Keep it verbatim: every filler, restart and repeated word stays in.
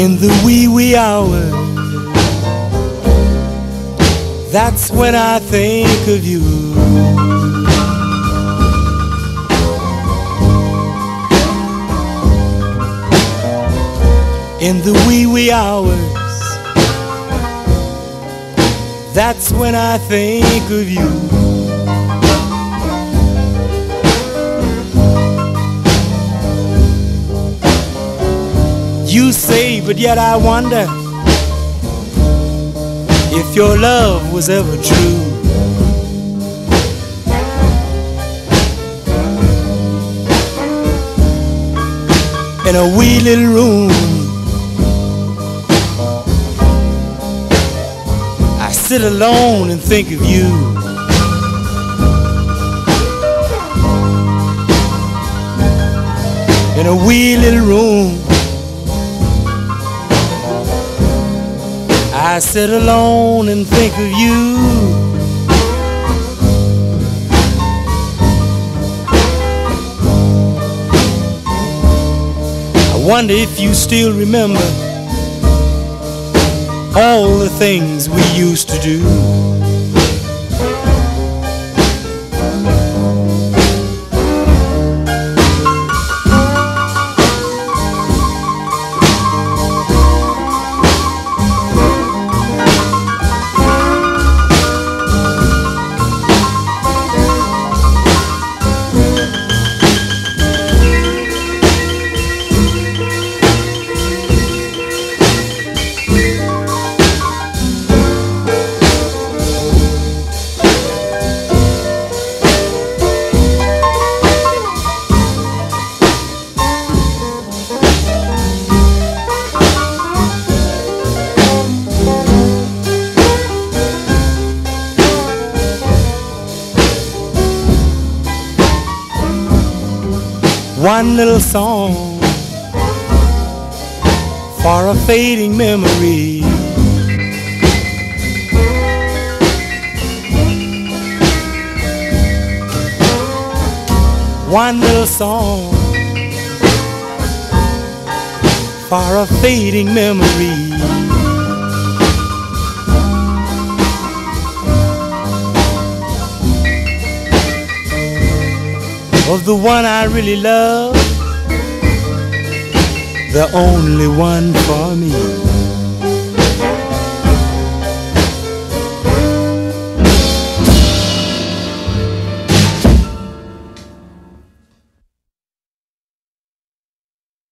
In the wee wee hours, that's when I think of you. In the wee wee hours, that's when I think of you. You say, but yet I wonder if your love was ever true. In a wee little room, I sit alone and think of you. In a wee little room, I sit alone and think of you. I wonder if you still remember all the things we used to do. One little song for a fading memory. One little song for a fading memory. Of the one I really love, the only one for me.